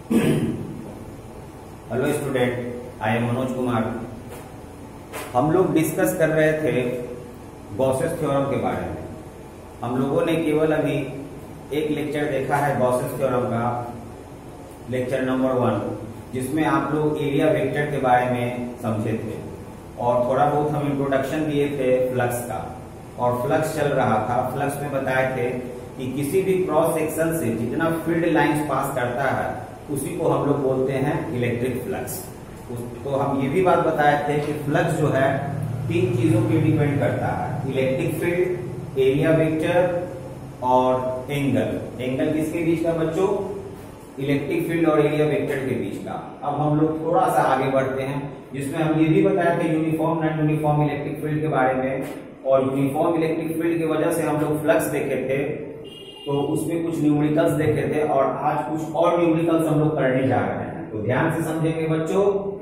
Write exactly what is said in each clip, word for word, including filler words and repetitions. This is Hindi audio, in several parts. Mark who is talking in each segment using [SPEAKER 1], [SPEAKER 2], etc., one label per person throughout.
[SPEAKER 1] Hello student, I am Manoj Kumar. हम लोग डिस्कस कर रहे थे गॉसेस थ्योरम के बारे में। हम लोगों ने केवल अभी एक लेक्चर देखा है गॉसेस थ्योरम का, लेक्चर नंबर वन, जिसमें आप लोग एरिया वेक्टर के बारे में समझे थे और थोड़ा बहुत हम इंट्रोडक्शन दिए थे फ्लक्स का। और फ्लक्स चल रहा था, फ्लक्स में बताए थे कि किसी भी क्रॉस सेक्शन से जितना फील्ड लाइंस पास करता है उसी को हम लोग बोलते हैं इलेक्ट्रिक फ्लक्स। तो हम ये भी बात बताए थे कि फ्लक्स जो है तीन चीजों पे डिपेंड करता है, इलेक्ट्रिक फील्ड, एरिया वेक्टर और एंगल। एंगल किसके बीच का बच्चों? इलेक्ट्रिक फील्ड और एरिया वेक्टर के बीच का। अब हम लोग थोड़ा सा आगे बढ़ते हैं, जिसमें हम ये भी बताए थे uniform non uniform electric field के बारे में। और यूनिफॉर्म इलेक्ट्रिक फील्ड की वजह से हम लोग फ्लक्स देखे थे, तो उसमें कुछ न्यूमेरिकल्स देखे थे और आज कुछ और न्यूमेरिकल्स हम लोग करने जा रहे हैं। तो ध्यान से समझेंगे बच्चों।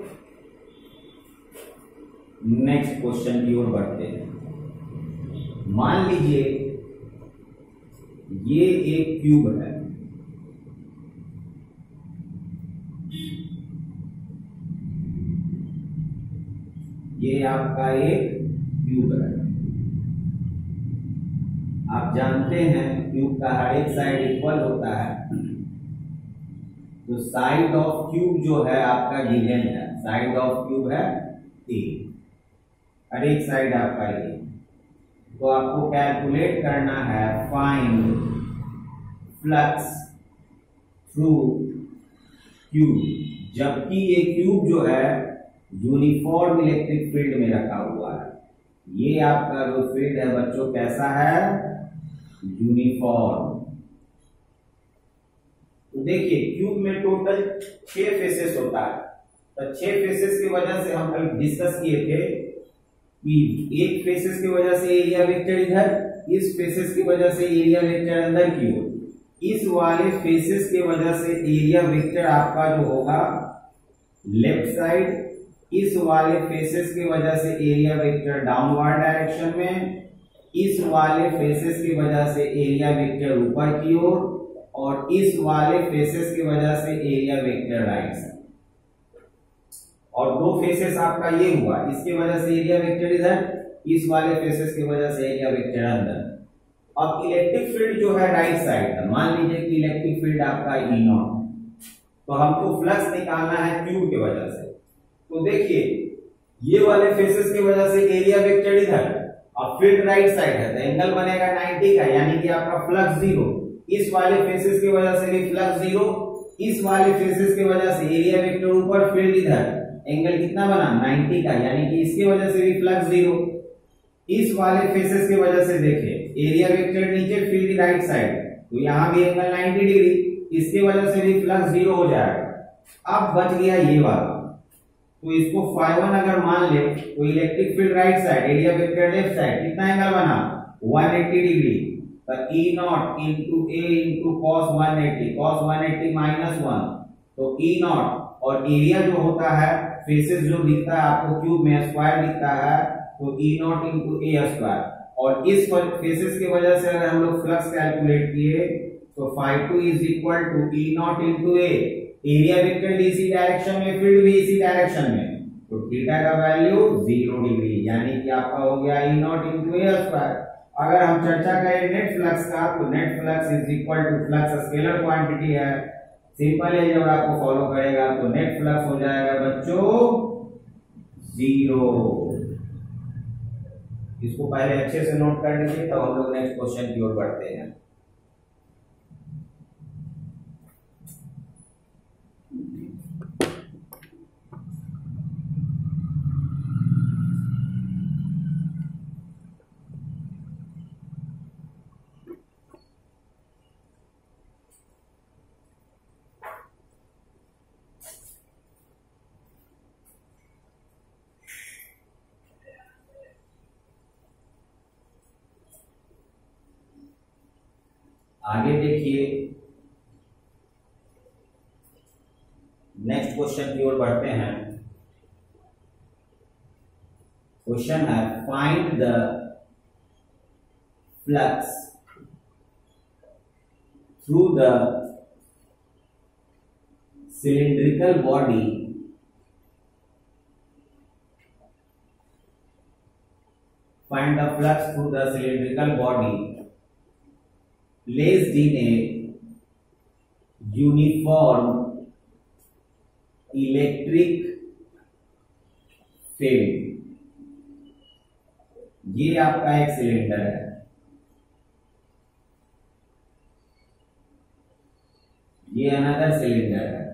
[SPEAKER 1] नेक्स्ट क्वेश्चन की ओर बढ़ते हैं। मान लीजिए ये एक क्यूब है, ये आपका एक क्यूब है। आप जानते हैं क्यूब का हर एक साइड इक्वल होता है, तो साइड ऑफ क्यूब जो है आपका गिवन है, साइड ऑफ क्यूब है ए, हर एक साइड आपका ए। तो आपको कैलकुलेट करना है फाइंड फ्लक्स थ्रू क्यूब, जबकि ये क्यूब जो है यूनिफॉर्म इलेक्ट्रिक फील्ड में रखा हुआ है। ये आपका जो फील्ड है बच्चों कैसा है? यूनिफॉर्म। तो देखिए क्यूब में टोटल छह फेसेस होता है, तो छह फेसेस की वजह से हम कल डिस्कस किए थे कि एक फेसेस की वजह से एरिया वेक्टर इधर, इस फेसेस की वजह से एरिया वेक्टर अंदर की ओर, इस वाले फेसेस की वजह से एरिया वेक्टर आपका जो होगा लेफ्ट साइड, इस वाले फेसेस की वजह से एरिया वेक्टर डाउनवर्ड डायरेक्शन में, इस वाले फेसेस की वजह से एरिया वेक्टर ऊपर की ओर, और इस वाले फेसेस की वजह से एरिया वेक्टर राइट साइड। और दो फेसेस आपका ये हुआ, इसकी वजह से एरिया वेक्टर इधर, इस वाले फेसेस की वजह से एरिया वेक्टर अंदर। अब इलेक्ट्रिक फील्ड जो है राइट साइड का, मान लीजिए कि इलेक्ट्रिक फील्ड आपका ई नॉट, तो हमको फ्लक्स निकालना है क्यूब की वजह से। तो देखिए ये वाले फेसेस की वजह से एरिया वेक्टर इधर, अब फील्ड राइट साइड है, तो एंगल बनेगा नाइंटी का, यानी कि आपका फ्लक्स जीरो। इस वाले फेसेस की वजह से भी फ्लक्स जीरो, इस वाले फेसेस की वजह से एरिया वेक्टर ऊपर, फील्ड इधर, एंगल कितना बना? नाइंटी का, यानी कि इसकी वजह से भी फ्लक्स जीरो। इस वाले फेसेस की वजह से देखिए एरिया वेक्टर नीचे, फील्ड राइट साइड, तो यहां भी एंगल नाइंटी डिग्री, इसकी वजह से भी फ्लक्स जीरो हो जाएगा। अब बच गया ये वाला, तो इसको फाई वन अगर मान ले तो electric field right side, area vector left side, कितना एंगल बना? One eighty degree. तो E naught into A into cos one eighty, cos one eighty minus one, तो ई नॉट, और एरिया जो होता है फेसेस जो दिखता है आपको क्यूब में स्क्वायर दिखता है, तो E naught into A square. और इस फेसेस की वजह से अगर हम लोग फ्लक्स कैलकुलेट किए तो phi two is equal to E naught into A, area vector भी इसी डायरेक्शन में, फील्ड भी इसी डायरेक्शन में, तो थीटा का वैल्यू जीरो डिग्री, यानी कि आपका हो गया E naught into A square. अगर हम चर्चा करें नेट फ्लक्स का, तो net flux is equal to, flux scalar quantity है, सिंपल अलजेब्रा को फॉलो करेगा तो नेट फ्लक्स हो जाएगा बच्चों जीरो। इसको पहले अच्छे से नोट कर लीजिए, तो हम लोग नेक्स्ट क्वेश्चन की ओर बढ़ते हैं। आगे देखिए, नेक्स्ट क्वेश्चन की ओर बढ़ते हैं। क्वेश्चन है find the flux through the cylindrical body find the flux through the cylindrical body placed in a uniform electric field। ये आपका एक सिलेंडर है, ये अनदर सिलेंडर है,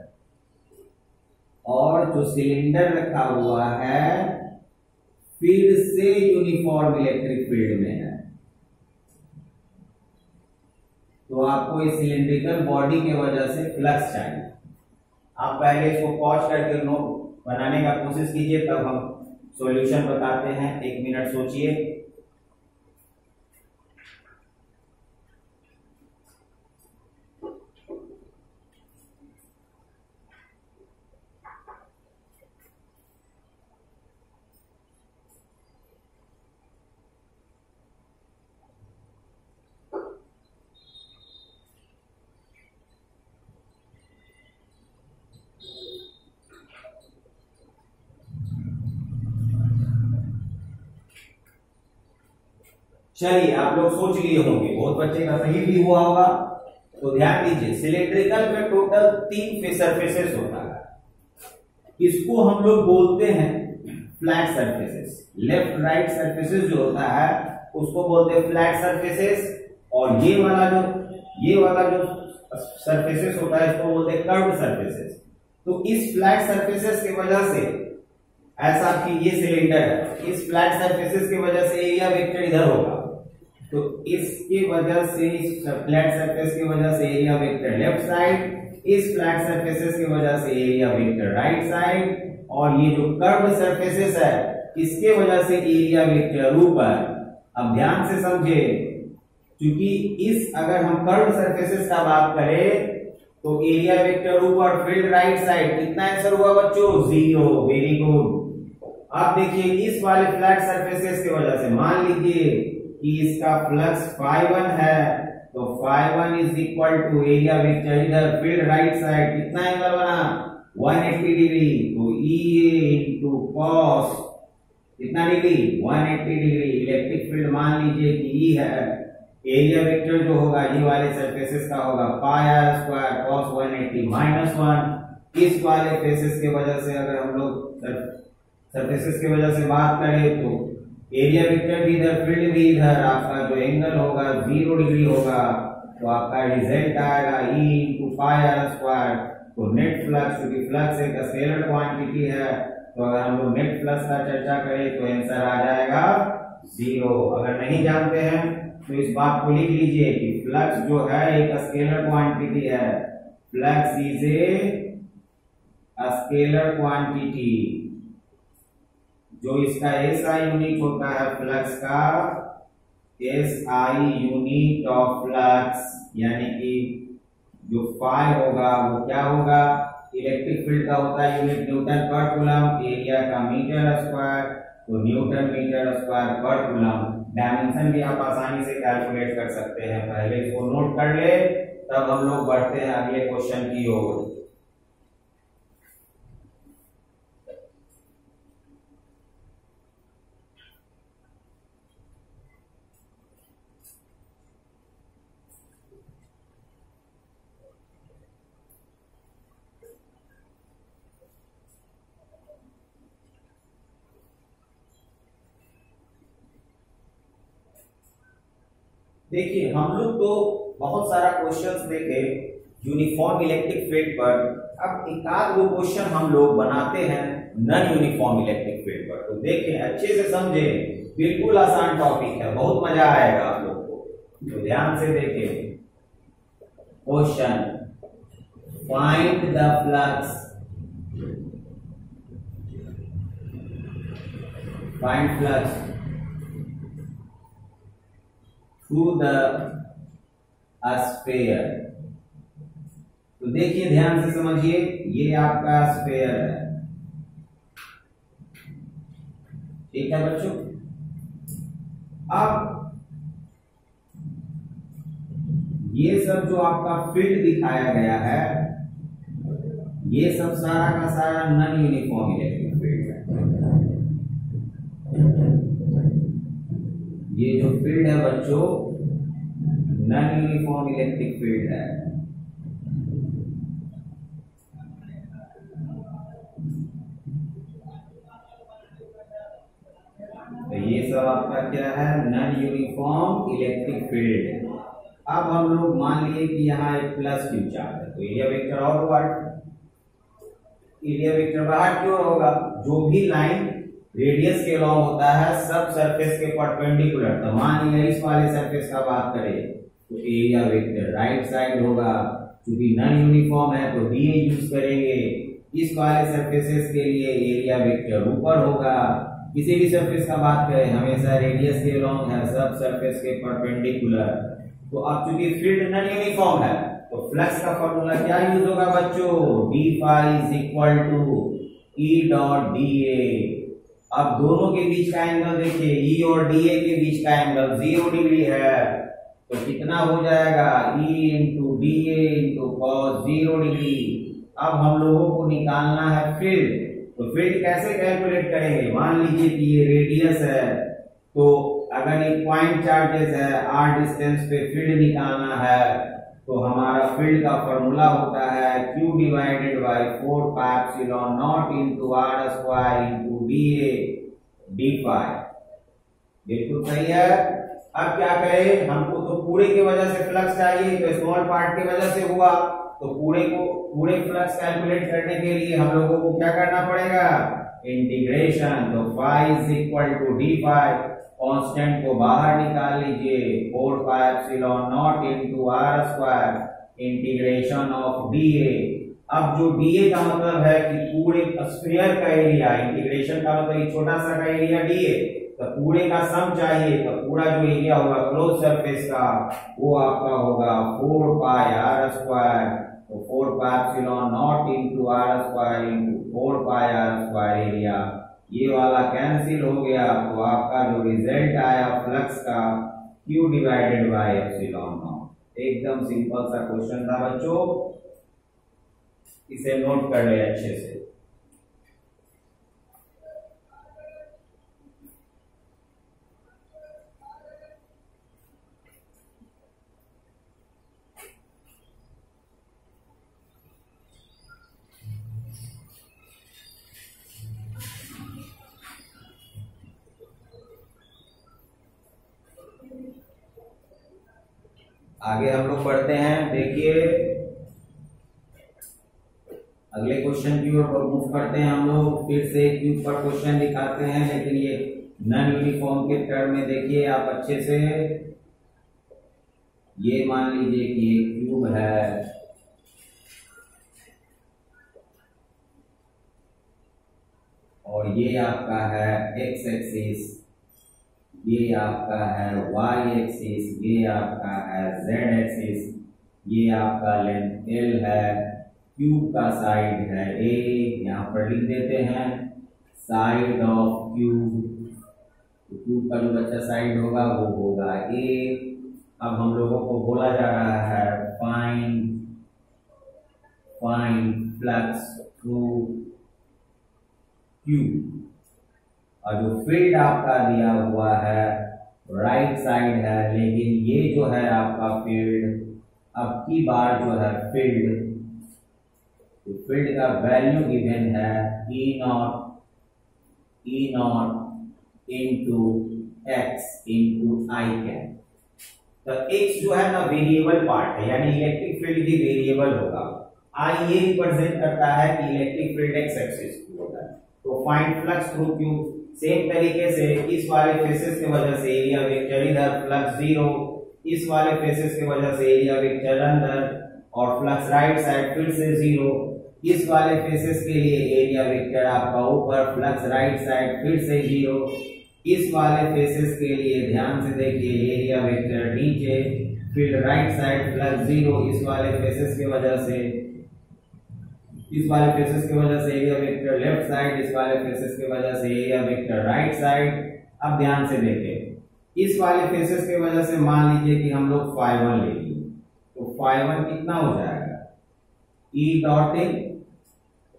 [SPEAKER 1] और जो सिलेंडर रखा हुआ है फिर से यूनिफॉर्म इलेक्ट्रिक फील्ड में है। तो आपको इस सिलेंड्रिकल बॉडी के वजह से फ्लक्स चाहिए। आप पहले इसको पॉज करके नोट बनाने का कोशिश कीजिए, तब हम सॉल्यूशन बताते हैं। एक मिनट सोचिए। चलिए, आप लोग सोच लिए होंगे, बहुत बच्चे का सही भी हुआ होगा। तो ध्यान दीजिए, सिलेंड्रिकल में टोटल तीन सरफेसेस होता है। इसको हम लोग बोलते हैं flat surfaces. Left right surfaces जो होता है उसको बोलते हैं फ्लैट सरफेसेस, और ये वाला जो ये वाला जो सरफेसेस होता है इसको बोलते हैं कर्व्ड सरफेसेस। तो इस फ्लैट सरफेसेस की वजह से, ऐसा कि ये सिलेंडर है, इस फ्लैट सरफेसेस की वजह से एरिया वेक्टर इधर होगा। तो इसकी वजह से, इस फ्लैट सरफेस की वजह से एरिया वेक्टर लेफ्ट साइड, इस फ्लैट सरफेसेस की वजह से एरिया वेक्टर राइट साइड, और ये जो कर्व्ड सरफेसेस है इसके वजह से एरिया वेक्टर ऊपर। अब ध्यान से समझे, क्योंकि इस अगर हम कर्व्ड सरफेसेस का बात करें तो एरिया वेक्टर ऊपर, फील्ड राइट साइड, कितना आंसर हुआ बच्चों? जीरो। Very good. आप देखिए, इस वाले फ्लैट सरफेसेस की वजह से मान लीजिए कि इसका फ्लक्स फाई वन है, तो phi one is equal to area vector इधर फील्ड राइट साइड, कितना एंगल बना? एक सौ अस्सी डिग्री। तो ई ए इंटू कॉस कितना डिग्री? एक सौ अस्सी डिग्री। इलेक्ट्रिक फील्ड मान लीजिए कि ई है, एरिया वेक्टर जो होगा ये वाले सरफेसेस का होगा पाई आर स्क्वायर कॉस एक सौ अस्सी माइनस वन। इस वाले फेसेस की वजह से अगर हम लोग सरफेसेस की वजह से बात करें तो एरिया वेक्टर भी इधर, फील्ड भी इधर, आपका जो एंगल होगा जीरो डिग्री होगा। तो आपका रिजल्ट आएगा E into pi R square. तो नेट फ्लक्स, क्योंकि फ्लक्स एक स्केलर क्वांटिटी है, तो अगर हम लोग नेट फ्लक्स का चर्चा करें तो आंसर आ जाएगा जीरो। अगर नहीं जानते हैं तो इस बात को लिख लीजिए कि फ्लक्स जो है एक स्केलर क्वांटिटी है। Flux is a scalar quantity. जो इसका एस आई यूनिट होता है फ्लक्स का, S I unit of flux, यानी कि जो फाई होगा वो क्या होगा? इलेक्ट्रिक फील्ड का होता है यूनिट न्यूटन पर कूलम, एरिया का मीटर स्क्वायर, तो न्यूटन मीटर स्क्वायर पर कूलम। डायमेंशन भी आप आसानी से कैलकुलेट कर सकते हैं। पहले इसको नोट कर ले, तब हम लोग बढ़ते हैं अगले क्वेश्चन की ओर। देखिए, हम लोग तो बहुत सारा क्वेश्चंस देखे यूनिफॉर्म इलेक्ट्रिक फील्ड पर। अब एक आध वो क्वेश्चन हम लोग बनाते हैं नॉन यूनिफॉर्म इलेक्ट्रिक फील्ड पर। तो देखें, अच्छे से समझे, बिल्कुल आसान टॉपिक है, बहुत मजा आएगा आप लोग को। तो ध्यान से देखें question, find the flux, find flux through the sphere। तो देखिए, ध्यान से समझिए, ये आपका स्फीयर है, ठीक है बच्चों। अब ये सब जो आपका फील्ड दिखाया गया है, ये सब सारा का सारा नॉन यूनिफॉर्म इलेक्ट्रिक फील्ड है। ये जो फील्ड है बच्चों नॉन यूनिफॉर्म इलेक्ट्रिक फील्ड है। तो ये सब आपका क्या है नॉन यूनिफॉर्म इलेक्ट्रिक फील्ड। अब हम लोग मान लिए कि यहाँ एक प्लस क्यू चार्ज है तो area vector outward, area vector बाहर क्यों होगा? जो भी लाइन रेडियस के लॉन्ग होता है सब सरफेस के परपेंडिकुलर। तो मान लिया इस वाले सरफेस का बात करें तो एरिया वेक्टर राइट साइड होगा, क्योंकि नॉन यूनिफॉर्म है तो डी यूज करेंगे। इस वाले सरफेसेस के लिए एरिया वेक्टर ऊपर होगा। किसी भी सरफेस का बात करें हमेशा रेडियस के लॉन्ग है सब सरफेस के परपेंडिकुलर। तो अब चूंकि फील्ड नॉन यूनिफॉर्म है तो फ्लक्स का फॉर्मूला क्या यूज होगा बच्चों? D phi is equal to E dot D A. अब दोनों के बीच का एंगल देखिए ई और डी ए के बीच का एंगल जीरो डिग्री है तो कितना हो जाएगा E into D A into cos zero degree. अब हम लोगों को निकालना है फील्ड। तो फील्ड कैसे कैलकुलेट करेंगे? मान लीजिए कि ये रेडियस है तो अगर एक पॉइंट चार्जेस है आर डिस्टेंस पे फील्ड निकालना है तो हमारा फील्ड का फॉर्मूला होता है Q divided by four pi epsilon naught into R square into D A D phi. बिल्कुल सही है। अब क्या करें, हमको तो पूरे की वजह से फ्लक्स चाहिए तो स्मॉल पार्ट की वजह से हुआ तो पूरे को पूरे फ्लक्स कैलकुलेट करने के लिए हम लोगों को क्या करना पड़ेगा? इंटीग्रेशन। तो phi is equal to D phi, constant को बाहर निकाल लीजिए four pi epsilon naught into R square integration of D A. अब जो डी ए का मतलब है कि पूरे स्फीयर का एरिया, इंटीग्रेशन का मतलब छोटा सा का एरिया डी ए, तो पूरे का सम चाहिए तो पूरा जो एरिया होगा क्लोज सरफेस का वो आपका होगा फोर पाई आर स्क्वायर। तो four pi epsilon naught into R square into four pi R square area, ये वाला कैंसिल हो गया तो आपका जो रिजल्ट आया फ्लक्स का Q divided by epsilon naught. एकदम सिंपल सा क्वेश्चन था बच्चों, इसे नोट कर ले अच्छे से। आगे हम लोग पढ़ते हैं। देखिए अगले क्वेश्चन की ओर मूव करते हैं हम लोग। फिर से क्यूब पर क्वेश्चन दिखाते हैं लेकिन ये नॉन यूनिफॉर्म के टर्म में देखिए आप अच्छे से। ये मान लीजिए कि ये क्यूब है और ये आपका है एक्स एक्सिस, ये आपका है वाई एक्सिस, ये आपका है जेड एक्सिस, ये आपका लेंथ एल है, क्यूब का साइड है ए, यहाँ पर लिख देते हैं साइड ऑफ क्यूब। तो क्यूब का जो बच्चा साइड होगा वो होगा ए। अब हम लोगों को बोला जा रहा है find find flux through cube, और जो फील्ड आपका दिया हुआ है राइट साइड है, लेकिन ये जो है आपका फील्ड अब की बार जो है फील्ड तो फील्ड का वैल्यू गिवन है E naught E naught into X into I cap. तो एक्स जो है ना वेरिएबल पार्ट है, यानी इलेक्ट्रिक फील्ड भी वेरिएबल होगा। आई ये रिप्रेजेंट करता है कि इलेक्ट्रिक फील्ड एक्स एक्सिस पे होता है। तो find flux through cube, same तरीके से इस वाले फेसेस की वजह से एरिया वेक्टर इधर प्लस जीरो, इस वाले फेसेस की वजह से एरिया वेक्टर अंदर और फ्लक्स राइट साइड फिर से जीरो। इस वाले फेसेस के लिए एरिया वेक्टर आपका ऊपर, फ्लक्स राइट साइड फिर से जीरो। इस वाले फेसेस के लिए ध्यान से देखिए एरिया वेक्टर नीचे, field right side flux zero. इस वाले फेसेस की वजह से इस वाले फेसेस की वजह से एरिया वेक्टर लेफ्ट साइड, इस वाले फेसेस की वजह से एरिया वेक्टर राइट साइड। अब ध्यान से देखें, इस वाले फेसेस की वजह से मान लीजिए कि हम लोग फाई वन ले लिए तो फाई वन कितना हो जाएगा ई डॉट इन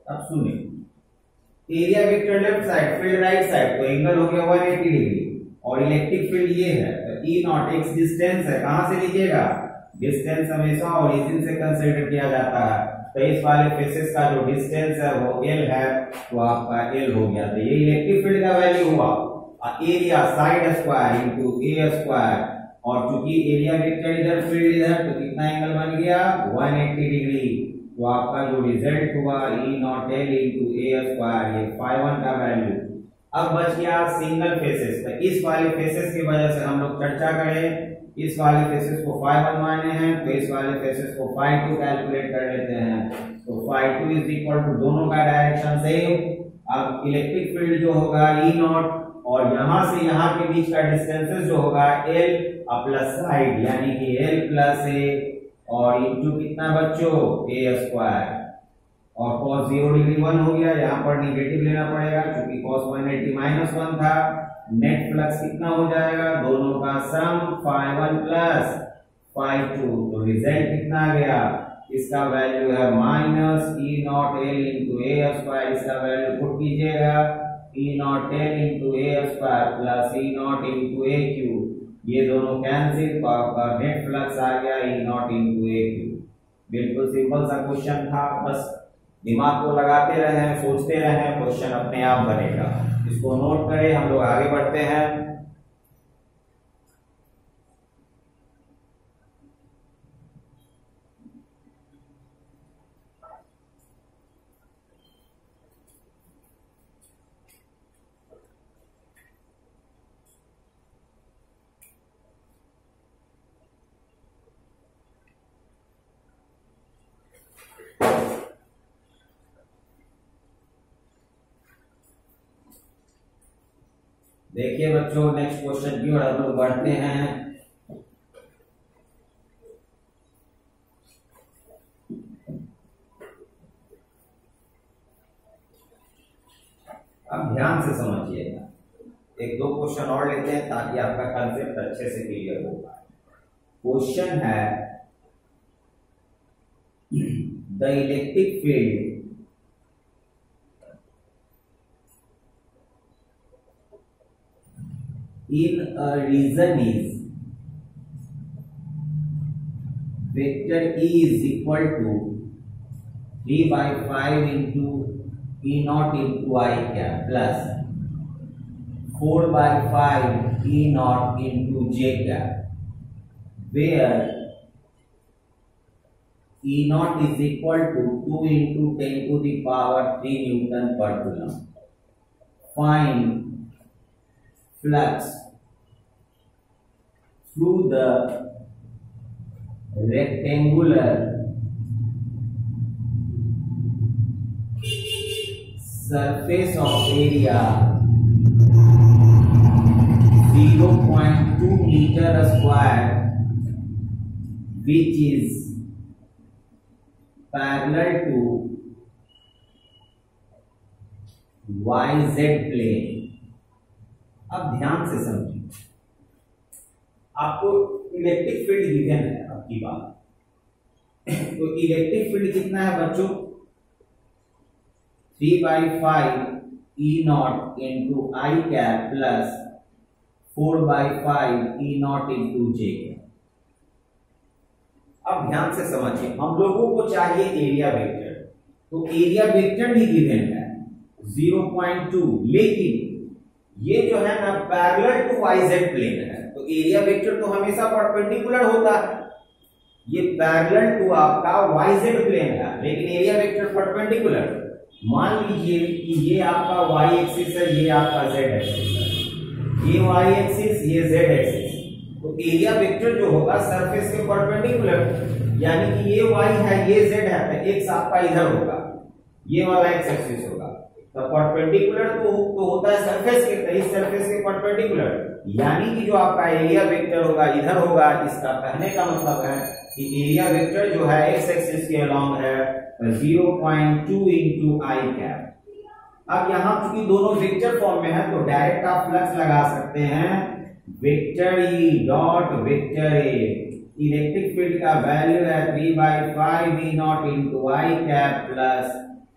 [SPEAKER 1] अब सुनिए, area vector left side, field right side, तो एंगल हो गया एक सौ अस्सी डिग्री और इलेक्ट्रिक फील्ड ये है, तो ई नॉट एक्स डिस्टेंस है, कहां से लीजिएगा, डिस्टेंस हमेशा ओरिजिन से कंसीडर किया जाता है, तो इस वाले फेसेस का जो डिस्टेंस है वो एल है, तो आपका एल हो गया, तो ये इलेक्ट्रिक फील्ड का वैल्यू हुआ, area side square into A square, और चूंकि एरिया वेक्टर इधर फील्ड इधर, तो कितना एंगल बन गया एक सौ अस्सी डिग्री, तो आपका जो रिजल्ट हुआ E naught L into A square, ये इक्यावन का वैल्यू। अब बच गया सिंगल फेसेस, तो इस वाले फेसेस की वजह से हम लोग चर्चा करें, इस वाले फेसेस को फाई वन माने हैं, तो इस वाले फेसेस को फाई टू कैलकुलेट कर लेते हैं, तो phi two is equal to दोनों का डायरेक्शन सेम। अब इलेक्ट्रिक फील्ड जो होगा ई नॉट, और यहां से यहां के बीच का डिस्टेंस जो होगा एल प्लस साइड, यानी कि एल प्लस ए, और इनटू कितना बच्चों ए स्क्वायर, और cos जीरो डिग्री वन हो गया, यहाँ पर निगेटिव लेना पड़ेगा क्योंकि cos एक सौ अस्सी माइनस वन था, नेट फ्लक्स कितना हो जाएगा, दोनों का sum phi one plus phi two, तो रिजल्ट कितना आ गया, इसका वैल्यू है minus E naught L into A square, इसका वैल्यू पुट कीजिएगा E naught L into A square plus E naught into A Q, ये दोनों कैंसिल, तो आपका नेट फ्लक्स आ गया E naught into A Q. बिल्कुल सिंपल सा क्वेश्चन था, बस दिमाग को लगाते रहें, सोचते रहें, क्वेश्चन अपने आप बनेगा। इसको नोट करें, हम लोग आगे बढ़ते हैं। देखिए बच्चों, नेक्स्ट क्वेश्चन की ओर हम लोग बढ़ते हैं। अब ध्यान से समझिएगा, एक दो क्वेश्चन और लेते हैं ताकि आपका कंसेप्ट अच्छे से क्लियर हो पाए। क्वेश्चन है, the electric field in a region is vector E is equal to three by five into E naught into I cap plus four by five E naught into J cap, where E naught is equal to two into ten to the power three Newton per coulomb. Find flux through the rectangular surface of area zero point two meter square, which is parallel to Y Z plane। अब ध्यान से समझिए, आपको इलेक्ट्रिक फील्ड गिवन है आपकी बात, तो इलेक्ट्रिक फील्ड कितना है बच्चों, three by five E naught into I cap plus four by five E naught into J. अब ध्यान से समझिए, हम लोगों को चाहिए एरिया वेक्टर, तो एरिया वेक्टर भी गिवन है ज़ीरो पॉइंट टू, लेकिन ये जो है ना पैरेलल टू वाईजेड प्लेन है, तो एरिया वेक्टर तो हमेशा परपेंडिकुलर होता है, ये पैरेलल टू आपका वाईजेड प्लेन है, लेकिन एरिया वेक्टर परपेंडिकुलर। मान लीजिए कि ये आपका वाई एक्सिस है, ये आपका जेड एक्सिस है, ये वाई एक्सिस, ये जेड एक्सिस, तो एरिया वेक्टर जो होगा सरफेस के परपेंडिकुलर, यानी कि ये वाई है, ये जेड है, तो एक्स आपका इधर होगा, ये वाला एक्स एक्सिस होगा, तो परपेंडिकुलर तो, तो होता है सरफेस के, तो इस सरफेस के परपेंडिकुलर, यानी कि जो आपका एरिया वेक्टर होगा इधर होगा। इसका कहने का मतलब है कि एरिया वेक्टर जो है एक्स एक्सिस के अलोंग है zero point two into I cap. अब यहां चूंकि दोनों वेक्टर फॉर्म में है, तो डायरेक्ट आप फ्लक्स लगा सकते हैं vector E dot vector A. Electric field का वैल्यू है three by five E naught into I cap plus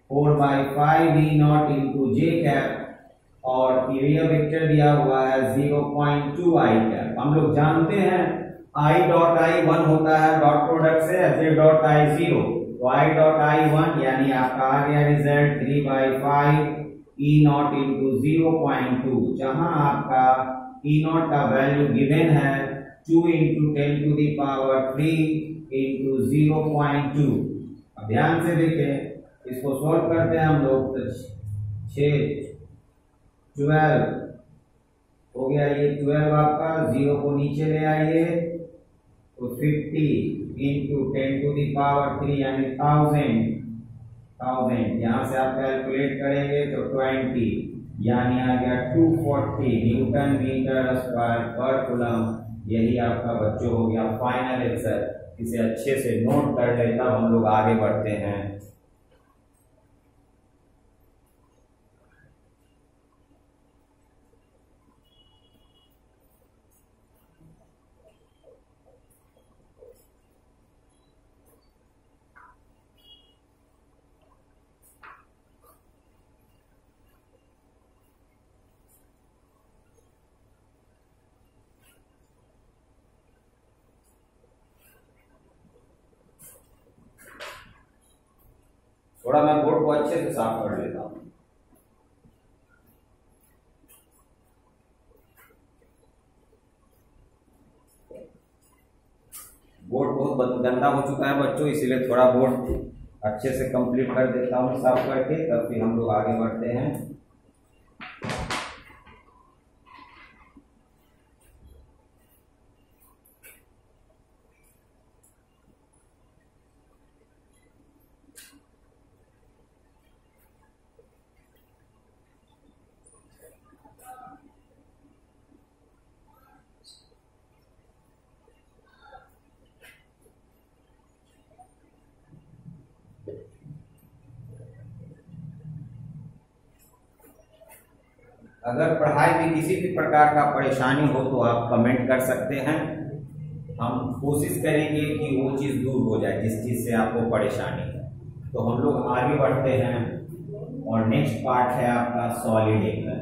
[SPEAKER 1] four by five E naught into J cap, और एरिया वेक्टर दिया हुआ है zero point two I cap. हम लोग जानते हैं आई डॉट आई वन होता है डॉट प्रोडक्ट से, जे डॉट आई जीरो, तो आई डॉट आई वन यानी आपका आ गया result three by five E naught into zero point two, जहां आपका ई नॉट का वैल्यू गिवन है two into ten to the power three into zero point two. अब ध्यान से देखें, इसको सॉल्व करते हैं हम लोग, तो छः ट्वेल्व हो गया, ये ट्वेल्व आपका, जीरो को नीचे ले आइए तो fifty into ten to the power three यानी थाउजेंड, थाउजेंड यहाँ से आप कैलकुलेट करेंगे तो ट्वेंटी यानी आ गया two forty newton metre square पर कूलम। यही आपका बच्चों हो गया फाइनल आंसर। इसे अच्छे से नोट कर ले, तब हम लोग आगे बढ़ते हैं। थोड़ा मैं बोर्ड को अच्छे से साफ कर लेता हूं। बोर्ड बहुत गंदा हो चुका है बच्चों, इसीलिए थोड़ा बोर्ड अच्छे से कंप्लीट कर देता हूं साफ करके, तब फिर हम लोग आगे बढ़ते हैं। अगर पढ़ाई में किसी भी प्रकार का परेशानी हो तो आप कमेंट कर सकते हैं, हम कोशिश करेंगे कि वो चीज़ दूर हो जाए जिस चीज़ से आपको परेशानी है। तो हम लोग आगे बढ़ते हैं और नेक्स्ट पार्ट है आपका सॉलिड एंगल।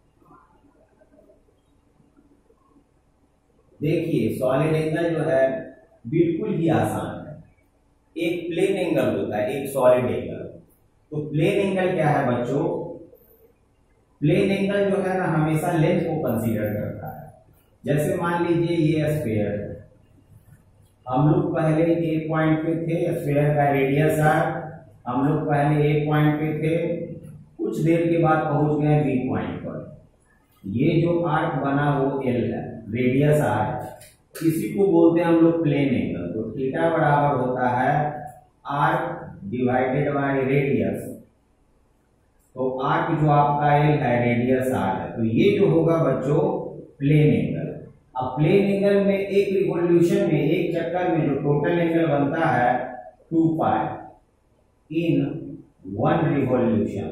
[SPEAKER 1] देखिए सॉलिड एंगल जो है बिल्कुल ही आसान है। एक प्लेन एंगल होता है, एक सॉलिड एंगल। तो प्लेन एंगल क्या है बच्चों? प्लेन एंगल जो है ना हमेशा लेंथ को कंसीडर करता है। जैसे मान लीजिए ये स्फीयर है, हम लोग पहले ए पॉइंट पे थे, स्फीयर का रेडियस है, हम लोग पहले ए पॉइंट पे थे, कुछ देर के बाद पहुंच गए बी पॉइंट पर। ये जो आर्क बना वो एल है, रेडियस आर है, इसी को बोलते हैं हम लोग प्लेन एंगल। तो थीटा बराबर होता है आर्क डिवाइडेड बाय रेडियस। तो आर्क जो आपका एल है, रेडियस आर है, तो ये जो होगा बच्चों प्लेन एंगल। अब प्लेन एंगल में एक रिवॉल्यूशन में, एक चक्कर में जो टोटल एंगल बनता है two pi in one revolution.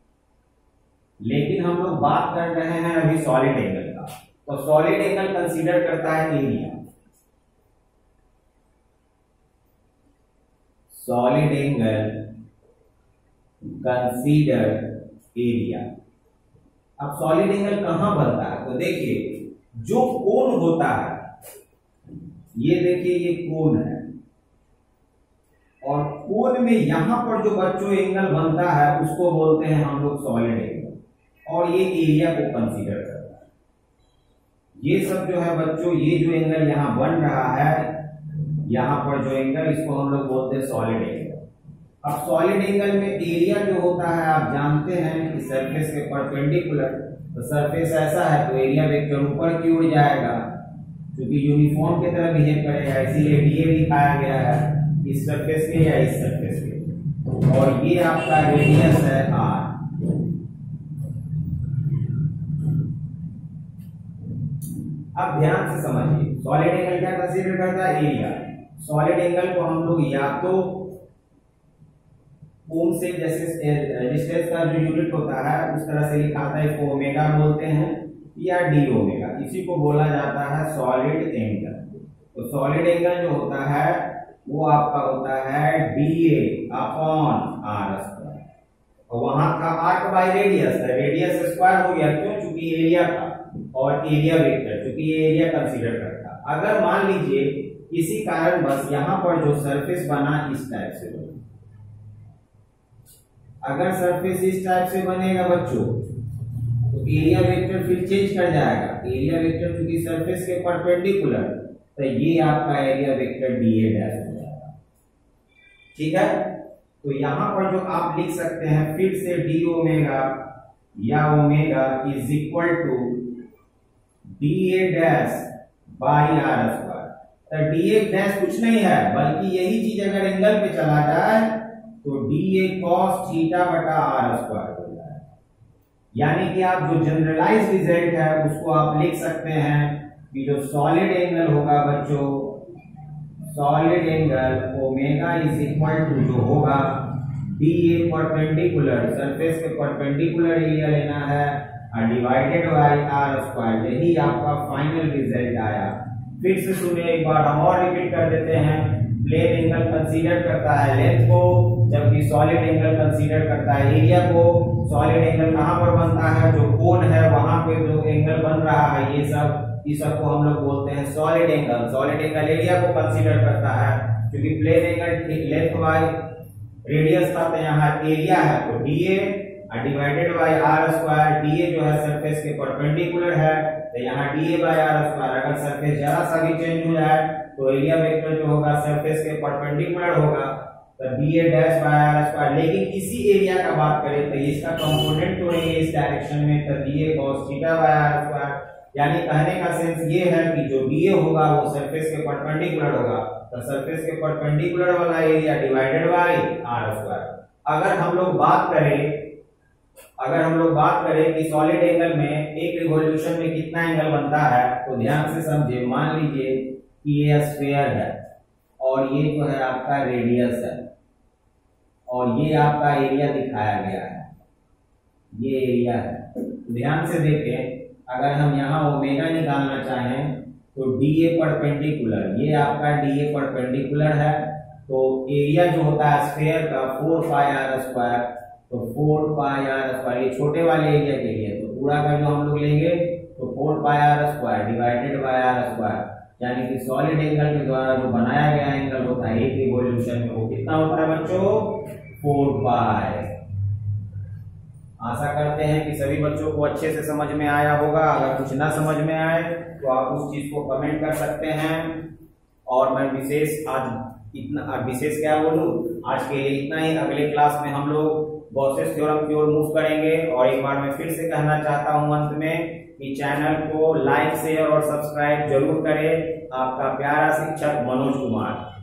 [SPEAKER 1] लेकिन हम लोग बात कर रहे हैं अभी सॉलिड एंगल का। तो सॉलिड एंगल कंसीडर करता है area. Solid angle consider area. अब सॉलिड एंगल कहां बनता है? तो देखिए जो कोण होता है, ये देखिए ये कोण है, और कोण में यहां पर जो बच्चों एंगल बनता है उसको बोलते हैं हम लोग सॉलिड एंगल, और ये एरिया को कंसीडर करता है। ये सब जो है बच्चों, ये जो एंगल यहां बन रहा है, यहां पर जो एंगल, इसको हम लोग बोलते हैं सॉलिड एंगल। अब सॉलिड एंगल में एरिया जो होता है आप जानते हैं कि सरफेस के परपेंडिकुलर, तो सरफेस ऐसा है तो एरिया वेक्टर ऊपर की ओर जाएगा, क्योंकि यूनिफॉर्म की तरह बिहेव करेगा, इसीलिए डीए दिखाया गया है इस सरफेस के या इस सरफेस के। और ये आपका रेडियस है आर। अब ध्यान से समझिए, सॉलिड एंगल क्या कंसीडर करता है? एरिया। सॉलिड एंगल को हम लोग या तो ओम से, जैसे रेजिस्टेंस का जो यूनिट होता है उस तरह से लिखा था, इसको ओमेगा बोलते हैं, या डी ओमेगा, इसी को बोला जाता है सॉलिड एंगल। तो सॉलिड एंगल जो होता है वो आपका होता है D A upon R square. और वहां था arc by radius, radius square हो गया, क्यों? चूंकि एरिया था और एरिया वेक्टर, चूंकि ये एरिया कंसीडर करता। अगर मान लीजिए किसी कारण बस यहां पर जो सरफेस बना इस टाइप से बना, अगर सरफेस इस टाइप से बनेगा बच्चों तो एरिया वेक्टर फिर चेंज कर जाएगा। एरिया वेक्टर चूंकि सरफेस के परपेंडिकुलर, तो ये आपका area vector D A dash हो जाएगा। ठीक है, तो यहां पर जो आप लिख सकते हैं फिर से डी ओमेगा या omega is equal to D A dash by R square. तो डी ए डैश कुछ नहीं है बल्कि यही चीज अगर एंगल पे चला जाए तो डी ए कॉस थीटा बटा आर स्क्वायर हो जाए। यानी कि आप जो जनरलाइज रिजल्ट है उसको आप लिख सकते हैं कि जो सॉलिड एंगल होगा बच्चों, solid angle omega is equal to जो होगा डी ए परपेंडिकुलर, सरफेस के परपेंडिकुलर एरिया लेना है और डिवाइडेड बाय आर स्क्वायर। यही आपका फाइनल रिजल्ट आया। फिर से सुनिए एक बार, हम और रिपीट कर देते हैं। प्लेन एंगल कंसीडर करता है लेंथ को, जबकि सॉलिड एंगल कंसीडर करता है एरिया को। सॉलिड एंगल कहां पर बनता है? जो कोन है वहां पे जो एंगल बन रहा है, ये सब इस सब को हम लोग बोलते हैं solid angle. Solid angle area को कंसीडर करता है, क्योंकि plane angle length by radius था, तो यहाँ एरिया है तो D A divided by R square. D A जो है सरफेस के परपेंडिकुलर है, तो यहाँ D A by R square. अगर सरफेस जरा सा भी चेंज हो जाए तो एरिया वेक्टर जो होगा सरफेस के परपेंडिकुलर होगा, तो D A dash by R square. लेकिन इसी एरिया का बात करें तो इसका कंपोनेंट तो नहीं है इस डायरेक्शन में, तो D A cos theta by R square. यानी कहने का सेंस ये है कि जो डी ए होगा वो सरफेस के परपेंडिकुलर होगा, तो सरफेस के परपेंडिकुलर वाला area divided by R square. अगर हम लोग बात करें अगर हम लोग बात करें कि सॉलिड एंगल में एक रिवॉल्यूशन में कितना एंगल बनता है, तो ध्यान से समझिए। मान लीजिए कि ये स्फीयर है और ये जो है आपका रेडियस है और ये आपका एरिया दिखाया गया है, ये एरिया है। ध्यान से देखें, अगर हम यहाँ ओमेगा निकालना चाहें तो डी ए परपेंडिकुलर, ये आपका डी ए परपेंडिकुलर है, तो एरिया जो होता है स्फीयर का फोर पाई आर स्क्वायर, तो फोर पाई आर स्क्वायर ये छोटे वाले एरिया के लिए, तो पूरा का जो हम लोग लेंगे तो four pi R square divided by R square. यानी कि सॉलिड एंगल के द्वारा जो बनाया गया एंगल होता है एक रिवॉल्यूशन में, वो कितना होता है बच्चों? Four pi. आशा करते हैं कि सभी बच्चों को अच्छे से समझ में आया होगा। अगर कुछ ना समझ में आए तो आप उस चीज को कमेंट कर सकते हैं। और मैं विशेष आज इतना विशेष क्या बोलूं, आज के लिए इतना ही। अगले क्लास में हम लोग गॉसेस थ्योरम की ओर मूव करेंगे। और एक बार मैं फिर से कहना चाहता हूं अंत में कि चैनल को लाइक शेयर और सब्सक्राइब जरूर करें। आपका प्यारा शिक्षक मनोज कुमार।